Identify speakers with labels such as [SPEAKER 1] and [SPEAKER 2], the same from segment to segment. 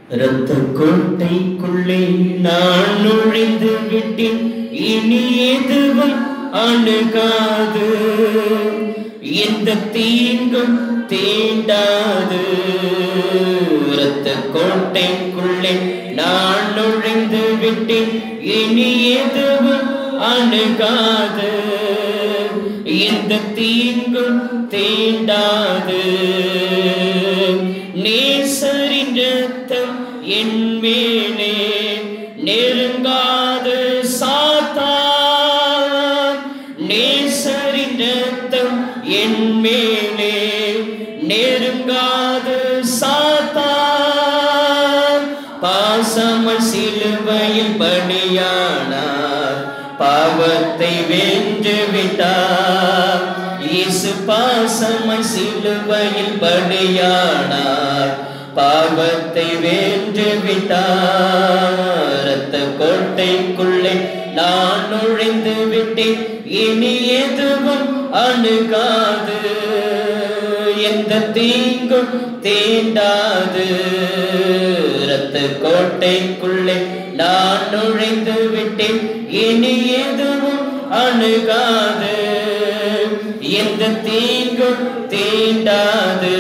[SPEAKER 1] இரத்த கோட்டைக்குள்ளே நான் நுழைந்து விட்டேன், இனி எதுவும் அணுகாது, எந்த தீங்கும் தீண்டாது. இரத்த கோட்டைக்குள்ளே நான் நுழைந்து விட்டேன், இனி எதுவும் அணுகாது, எந்த தீங்கும் தீண்டாது. நேசரின் இரத்தம் என் மேலே நெருங்காது சாத்தான், நேசரின் இரத்தம் என் மேலே நெருங்காது சாத்தான். பாசமல் சிலுவையில் பலியானார், பாவத்தை வென்று விட்டார். இயேசு பாசமாய் சிலுவையில் பலியானார், பாவத்தை வென்று விட்டார். இரத்த கோட்டைக்குள்ளே நான் நுழைந்து விட்டேன், இனி எதுவும் அணுகாது, எந்த தீங்கும் தீண்டாது. இரத்த கோட்டைக்குள்ளே நான் நுழைந்து விட்டேன், இனி எதுவும் அணுகாது, எந்த தீங்கும் தீண்டாது.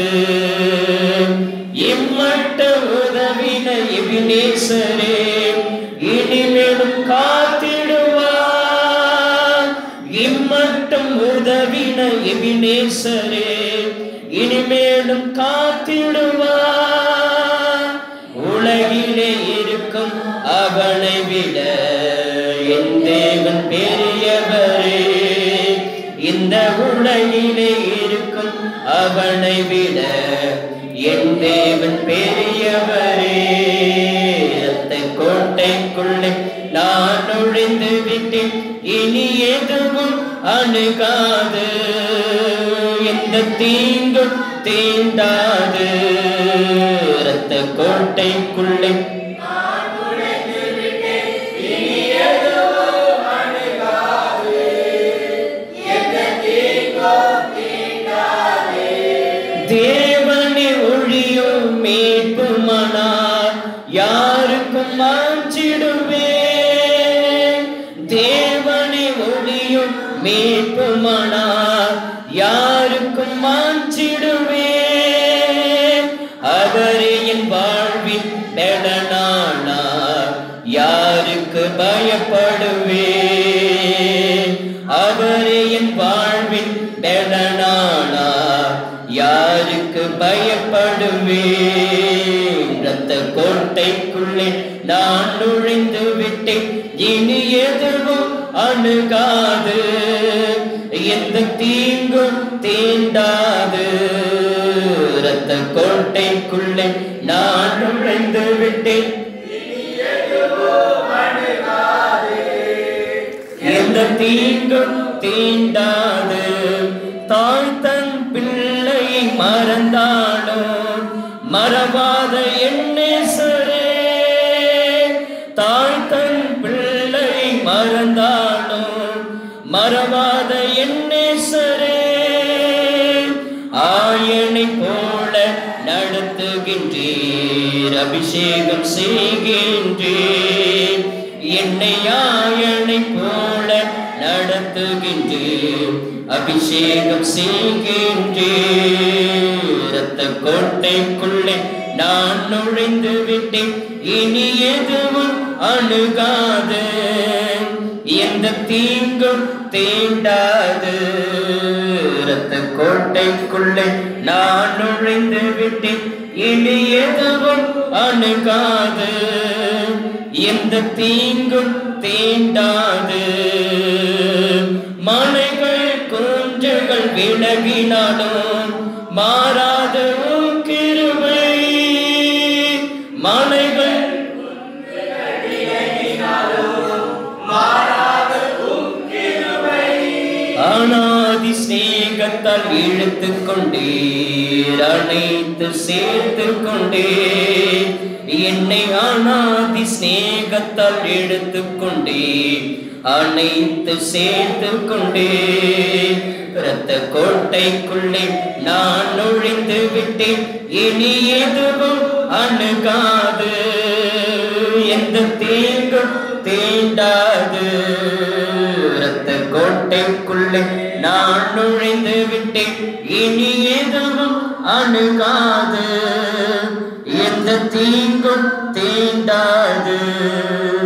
[SPEAKER 1] இம்மட்ட உதவின எபினேசரே இனிமேலும் காத்திடுவார். இம்மட்டும் உதவின எபினேசரே இனிமேலும் காத்திடுவார். உலகிலே இருக்கும் அவனை விட என் தேவன் பெரியவரே, இந்த உலகிலே இருக்கும் அவனை விட என் தேவன் பெரியவரே. இரத்த கோட்டைக்குள்ளே நான் நுழைந்து விட்டேன், இனி எதுவும் அணுகாது, எந்த தீங்கும் தீண்டாது. இரத்த கோட்டைக்குள்ளே தேவனை ஒழியும் மீட்புமானார் யாருக்கும் மாற்றிடுவேன். தேவனை ஒழியும் மீட்புமானார் யாருக்கும் மாற்றிடுவேன். அவரே என் வாழ்வின் பெலனானார், யாருக்கு பயப்படுவேன். அவரே என் வாழ்வின் பெலனானார், யாருக்கு பயப்படுவேன். இரத்த கோட்டைக்குள்ளே நான் நுழைந்து விட்டேன், இனி எதுவும் அணுகாது, எந்த தீங்கும் தீண்டாது. இரத்த கோட்டைக்குள்ளே நான் நுழைந்து விட்டேன், எந்த தீங்கும் தீண்டாது. தாய் தன் பிள்ளையை மறந்தாலும் மறவாத என் நேசரே, தாய் தன் பிள்ளையை மறந்தாலும் மறவாத என் நேசரே. ஆயனை போல நடத்துகின்றீர், அபிஷேகம் செய்கின்றீர். என்னை ஆயனை போல நடத்துகின்றீர், அபிஷேகம் செய்கின்றீர். இரத்த கோட்டைக்குள்ளே நான் நுழைந்து விட்டேன், இனி எதுவும் அணுகாது, எந்த தீங்கும் தீண்டாது. இரத்த கோட்டைக்குள்ளே நான் நுழைந்து விட்டேன், இனி எதுவும் அணுகாது, எந்த தீங்கும் தீண்டாது. மலைகள் குன்றுகள் விலகினாலும் மாறாத உம் கிருபை, மலைகள் அநாதி ஸ்நேகத்தால் இழுத்துக் கொண்டீர், அனைத்து சேர்த்து கொண்டீர். என்னை அநாதி ஸ்நேகத்தால் எடுத்துக் கொண்டீர், அனைத்து சேர்த்து கொண்டீர். இரத்த கோட்டைக்குள்ளே நான் நுழைந்து விட்டேன், இனி எதுவும் அணுகாது, எந்த தீங்கும் தீண்டாது. இரத்த கோட்டைக்குள்ளே நான் நுழைந்து விட்டேன், இனி எதுவும் அணுகாது, எந்த தீங்கும் தீண்டாது.